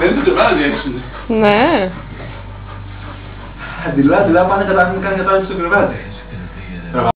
Δεν το βγάζει έξω. Ναι. Αντιλά, πάνε κατάληψη στο κρεβάτι.